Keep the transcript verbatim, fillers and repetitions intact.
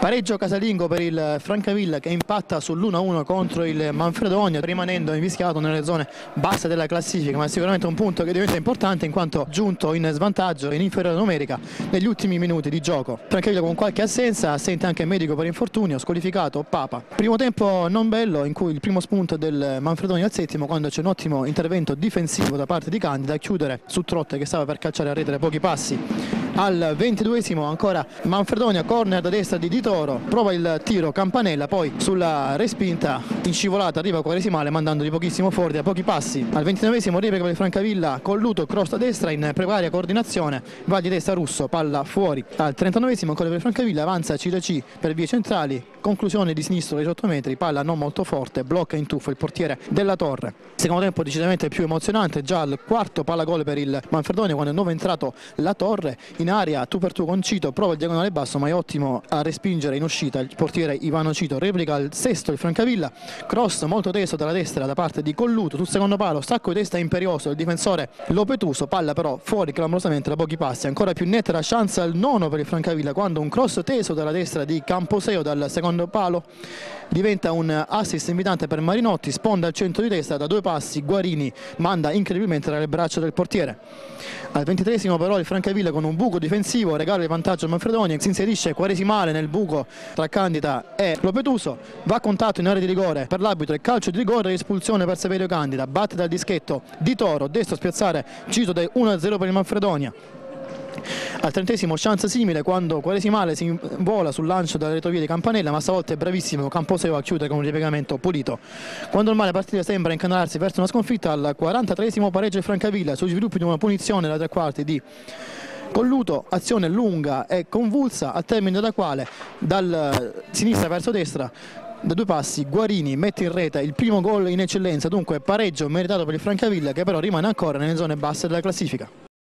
Pareggio casalingo per il Francavilla che impatta sull'uno a uno contro il Manfredonia, rimanendo invischiato nelle zone basse della classifica, ma è sicuramente un punto che diventa importante in quanto giunto in svantaggio in inferiorità numerica negli ultimi minuti di gioco. Francavilla con qualche assenza, assente anche medico per infortunio, squalificato Papa. Primo tempo non bello in cui il primo spunto del Manfredonia al settimo, quando c'è un ottimo intervento difensivo da parte di Candida a chiudere su Trotte che stava per calciare a rete da pochi passi. Al ventiduesimo ancora Manfredonia, corner da destra di Di Toro, prova il tiro Campanella, poi sulla respinta in scivolata arriva Quaresimale mandando di pochissimo fuori da pochi passi. Al ventinovesimo replica per il Francavilla, Colluto, cross da destra in precaria coordinazione, va di destra Russo, palla fuori. Al trentanovesimo ancora per il Francavilla, avanza Ciraci per vie centrali, conclusione di sinistro dei diciotto metri, palla non molto forte, blocca in tuffo il portiere della Torre. Secondo tempo decisamente più emozionante, già al quarto palla gol per il Manfredonia quando è nuovo entrato la Torre, in area tu per tu con Cito, prova il diagonale basso ma è ottimo a respingere in uscita il portiere Ivano Cito, replica al sesto il Francavilla, cross molto teso dalla destra da parte di Colluto, sul secondo palo stacco di testa imperioso del difensore Lopetuso, palla però fuori clamorosamente da pochi passi. Ancora più netta la chance al nono per il Francavilla quando un cross teso dalla destra di Camposeo dal secondo palo diventa un assist invitante per Marinotti, sponda al centro di destra, da due passi Guarini manda incredibilmente dalle braccia del portiere. Al ventitreesimo però il Francavilla con un buco difensivo regala il vantaggio a Manfredonia, si inserisce Quaresimale nel buco tra Candida e Lopetuso, va contatto in area di rigore per l'arbitro e calcio di rigore e espulsione per Saverio Candida, batte dal dischetto Di Toro, destro spiazzare Cito da uno a zero per il Manfredonia. Al trentesimo chance simile quando Quaresimale si vola sul lancio dalla retrovia di Campanella, ma stavolta è bravissimo Camposeo a chiudere con un ripiegamento pulito. Quando ormai la partita sembra incanalarsi verso una sconfitta, al quarantatreesimo pareggio il Francavilla sui sviluppi di una punizione da tre quarti di Colluto, azione lunga e convulsa al termine della quale dal sinistra verso destra da due passi Guarini mette in rete il primo gol in eccellenza, dunque pareggio meritato per il Francavilla che però rimane ancora nelle zone basse della classifica.